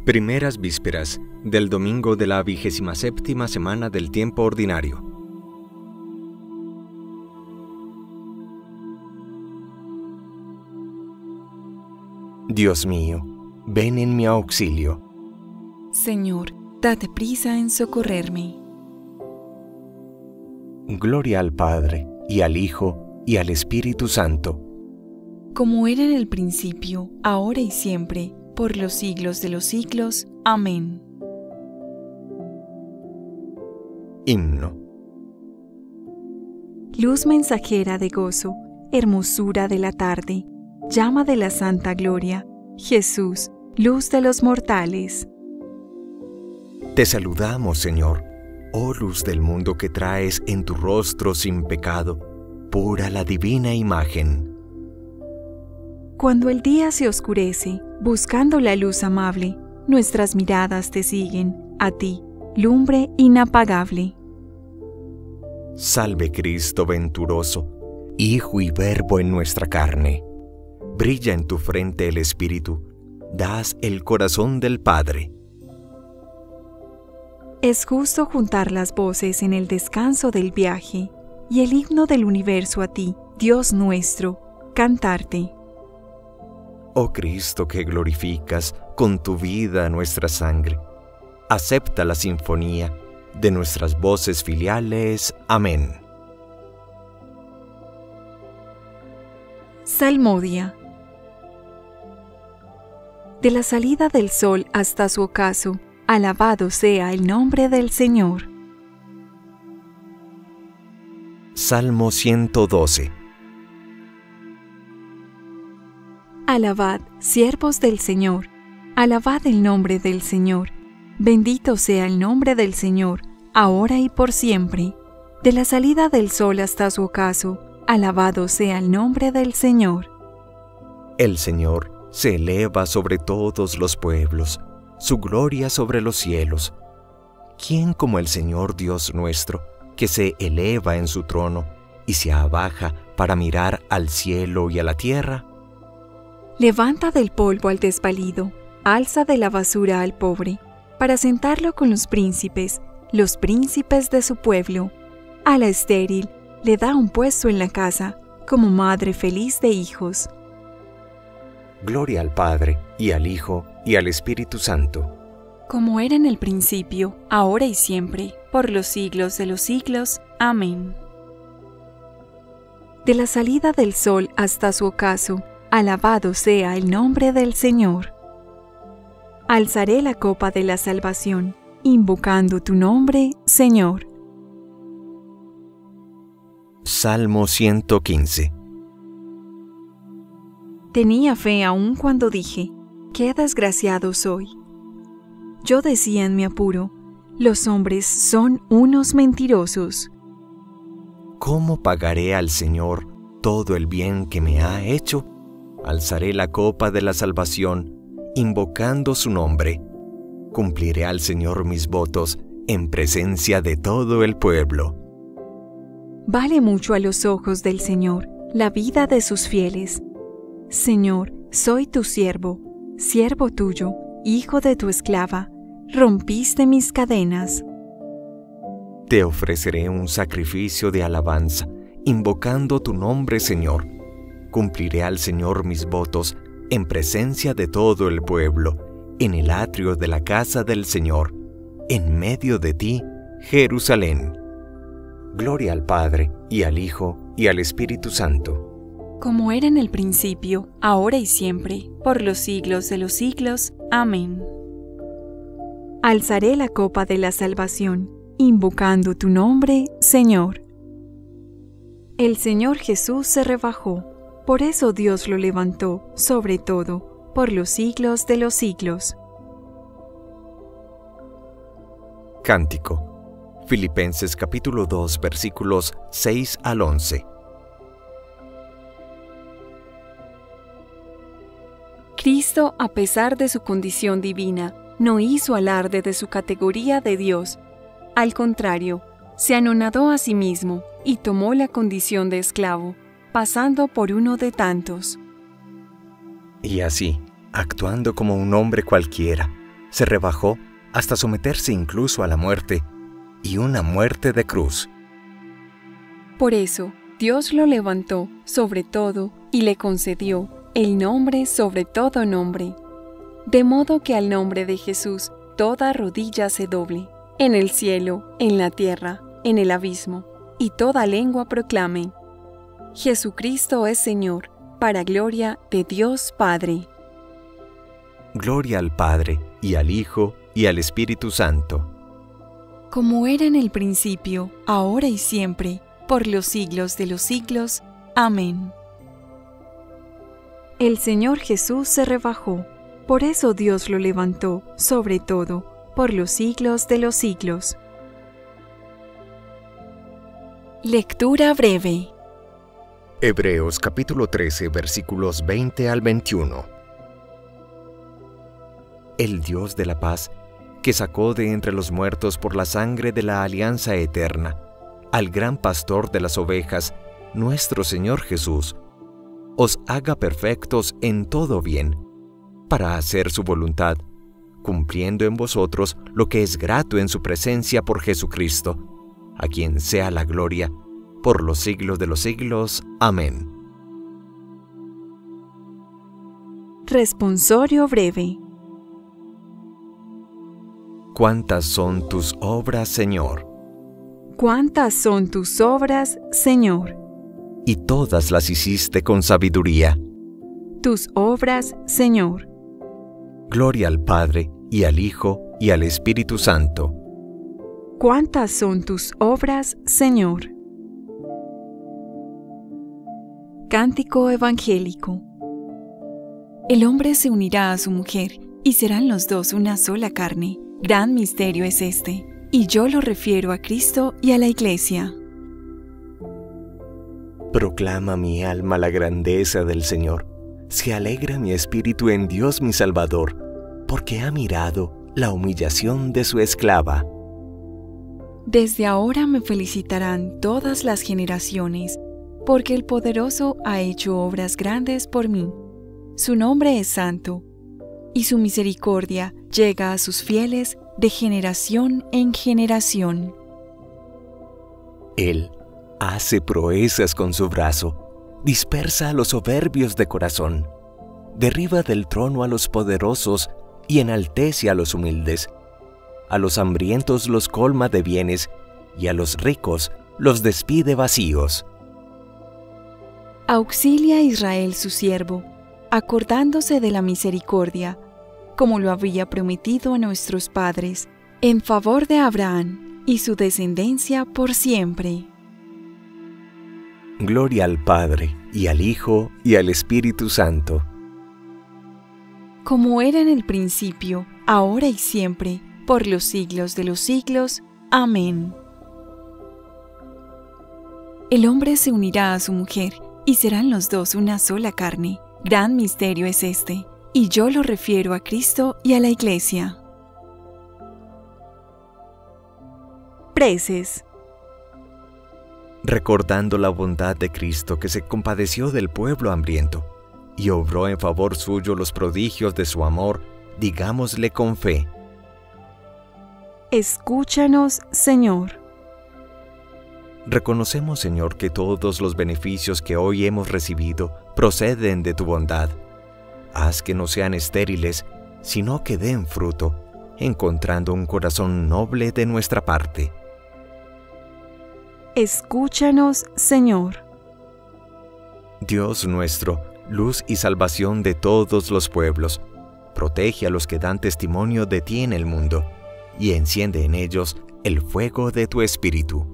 Primeras vísperas del domingo de la 27ª semana del tiempo ordinario. Dios mío, ven en mi auxilio. Señor, date prisa en socorrerme. Gloria al Padre, y al Hijo, y al Espíritu Santo. Como era en el principio, ahora y siempre, por los siglos de los siglos. Amén. Himno. Luz mensajera de gozo, hermosura de la tarde, llama de la santa gloria, Jesús, luz de los mortales. Te saludamos, Señor, oh luz del mundo que traes en tu rostro sin pecado, pura la divina imagen. Cuando el día se oscurece, buscando la luz amable, nuestras miradas te siguen, a ti, lumbre inapagable. Salve Cristo venturoso, Hijo y Verbo en nuestra carne. Brilla en tu frente el Espíritu, das el corazón del Padre. Es justo juntar las voces en el descanso del viaje, y el himno del universo a ti, Dios nuestro, cantarte. Oh Cristo que glorificas con tu vida nuestra sangre, acepta la sinfonía de nuestras voces filiales. Amén. Salmodia. De la salida del sol hasta su ocaso, alabado sea el nombre del Señor. Salmo 112. Alabad, siervos del Señor, alabad el nombre del Señor. Bendito sea el nombre del Señor, ahora y por siempre. De la salida del sol hasta su ocaso, alabado sea el nombre del Señor. El Señor se eleva sobre todos los pueblos, su gloria sobre los cielos. ¿Quién como el Señor Dios nuestro, que se eleva en su trono y se abaja para mirar al cielo y a la tierra? Levanta del polvo al desvalido, alza de la basura al pobre, para sentarlo con los príncipes de su pueblo. A la estéril le da un puesto en la casa, como madre feliz de hijos. Gloria al Padre, y al Hijo, y al Espíritu Santo. Como era en el principio, ahora y siempre, por los siglos de los siglos. Amén. De la salida del sol hasta su ocaso, alabado sea el nombre del Señor. Alzaré la copa de la salvación, invocando tu nombre, Señor. Salmo 115. Tenía fe aún cuando dije, qué desgraciado soy. Yo decía en mi apuro, los hombres son unos mentirosos. ¿Cómo pagaré al Señor todo el bien que me ha hecho? Alzaré la copa de la salvación, invocando su nombre. Cumpliré al Señor mis votos en presencia de todo el pueblo. Vale mucho a los ojos del Señor la vida de sus fieles. Señor, soy tu siervo, siervo tuyo, hijo de tu esclava. Rompiste mis cadenas. Te ofreceré un sacrificio de alabanza, invocando tu nombre, Señor. Cumpliré al Señor mis votos en presencia de todo el pueblo, en el atrio de la casa del Señor, en medio de ti, Jerusalén. Gloria al Padre, y al Hijo, y al Espíritu Santo. Como era en el principio, ahora y siempre, por los siglos de los siglos. Amén. Alzaré la copa de la salvación, invocando tu nombre, Señor. El Señor Jesús se rebajó, por eso Dios lo levantó, sobre todo, por los siglos de los siglos. Cántico. Filipenses capítulo 2, versículos 6 al 11. Cristo, a pesar de su condición divina, no hizo alarde de su categoría de Dios. Al contrario, se anonadó a sí mismo y tomó la condición de esclavo, pasando por uno de tantos. Y así, actuando como un hombre cualquiera, se rebajó hasta someterse incluso a la muerte, y una muerte de cruz. Por eso, Dios lo levantó sobre todo y le concedió el nombre sobre todo nombre, de modo que al nombre de Jesús toda rodilla se doble, en el cielo, en la tierra, en el abismo, y toda lengua proclame: Jesucristo es Señor, para gloria de Dios Padre. Gloria al Padre, y al Hijo, y al Espíritu Santo. Como era en el principio, ahora y siempre, por los siglos de los siglos. Amén. El Señor Jesús se rebajó, por eso Dios lo levantó sobre todo, por los siglos de los siglos. Lectura breve. Hebreos capítulo 13, versículos 20 al 21. El Dios de la paz, que sacó de entre los muertos por la sangre de la alianza eterna, al gran pastor de las ovejas, nuestro Señor Jesús, os haga perfectos en todo bien, para hacer su voluntad, cumpliendo en vosotros lo que es grato en su presencia por Jesucristo, a quien sea la gloria, por los siglos de los siglos. Amén. Responsorio breve. ¿Cuántas son tus obras, Señor? ¿Cuántas son tus obras, Señor? Y todas las hiciste con sabiduría. Tus obras, Señor. Gloria al Padre, y al Hijo, y al Espíritu Santo. ¿Cuántas son tus obras, Señor? Cántico evangélico. El hombre se unirá a su mujer, y serán los dos una sola carne. Gran misterio es este, y yo lo refiero a Cristo y a la Iglesia. Proclama mi alma la grandeza del Señor. Se alegra mi espíritu en Dios mi Salvador, porque ha mirado la humillación de su esclava. Desde ahora me felicitarán todas las generaciones, porque el Poderoso ha hecho obras grandes por mí. Su nombre es santo, y su misericordia llega a sus fieles de generación en generación. Él hace proezas con su brazo, dispersa a los soberbios de corazón, derriba del trono a los poderosos y enaltece a los humildes. A los hambrientos los colma de bienes, y a los ricos los despide vacíos. Auxilia a Israel su siervo, acordándose de la misericordia, como lo había prometido a nuestros padres, en favor de Abraham y su descendencia por siempre. Gloria al Padre, y al Hijo, y al Espíritu Santo. Como era en el principio, ahora y siempre, por los siglos de los siglos. Amén. El hombre se unirá a su mujer, y serán los dos una sola carne. Gran misterio es este, y yo lo refiero a Cristo y a la Iglesia. Preces. Recordando la bondad de Cristo, que se compadeció del pueblo hambriento y obró en favor suyo los prodigios de su amor, digámosle con fe: Escúchanos, Señor. Reconocemos, Señor, que todos los beneficios que hoy hemos recibido proceden de tu bondad. Haz que no sean estériles, sino que den fruto, encontrando un corazón noble de nuestra parte. Escúchanos, Señor. Dios nuestro, luz y salvación de todos los pueblos, protege a los que dan testimonio de ti en el mundo, y enciende en ellos el fuego de tu Espíritu.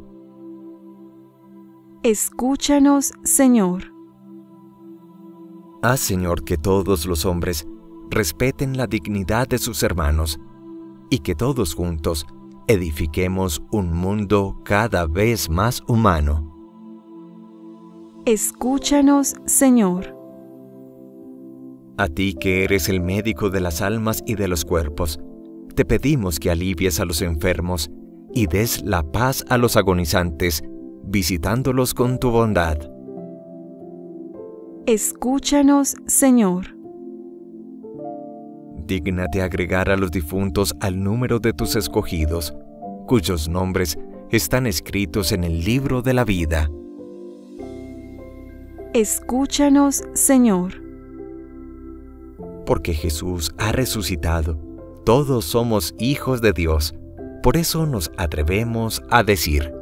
Escúchanos, Señor. Haz, Señor, que todos los hombres respeten la dignidad de sus hermanos, y que todos juntos edifiquemos un mundo cada vez más humano. Escúchanos, Señor. A ti que eres el médico de las almas y de los cuerpos, te pedimos que alivies a los enfermos y des la paz a los agonizantes, visitándolos con tu bondad. Escúchanos, Señor. dígnate agregar a los difuntos al número de tus escogidos, cuyos nombres están escritos en el libro de la vida. Escúchanos, Señor. Porque Jesús ha resucitado, todos somos hijos de Dios. Por eso nos atrevemos a decir: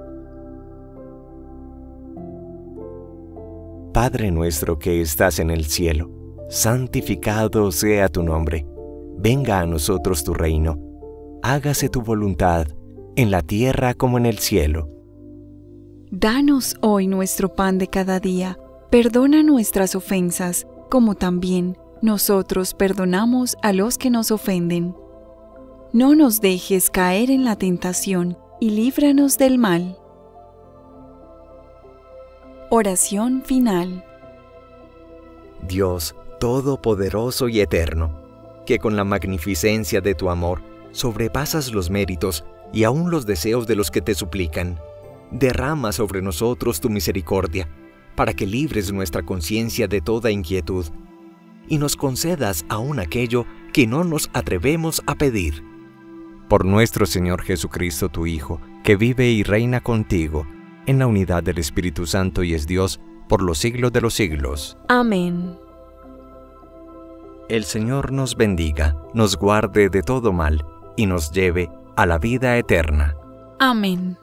Padre nuestro que estás en el cielo, santificado sea tu nombre. Venga a nosotros tu reino. Hágase tu voluntad, en la tierra como en el cielo. Danos hoy nuestro pan de cada día. Perdona nuestras ofensas, como también nosotros perdonamos a los que nos ofenden. No nos dejes caer en la tentación y líbranos del mal. Oración final. Dios Todopoderoso y Eterno, que con la magnificencia de tu amor sobrepasas los méritos y aún los deseos de los que te suplican, derrama sobre nosotros tu misericordia, para que libres nuestra conciencia de toda inquietud, y nos concedas aún aquello que no nos atrevemos a pedir. Por nuestro Señor Jesucristo, tu Hijo, que vive y reina contigo, en la unidad del Espíritu Santo y es Dios, por los siglos de los siglos. Amén. El Señor nos bendiga, nos guarde de todo mal, y nos lleve a la vida eterna. Amén.